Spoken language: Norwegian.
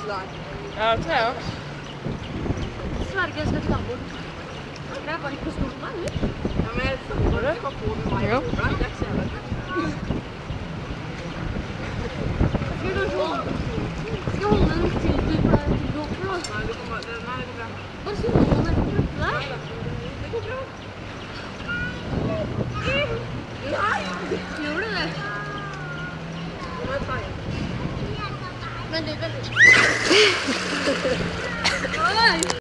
der. Ja, det tror jeg også. Sverger, jeg skal ikke ta bort. Det er bare ikke på stort meg, eller? Ja, men jeg snakker bare ikke på med meg. Ja. Det er ikke så jævlig. Skal jeg holde den til du pleier til du åpner da? Nei, det går bra. Bare si noe om det kan flytte deg. Det går bra. Nei! Gjør du det? Men det er veldig...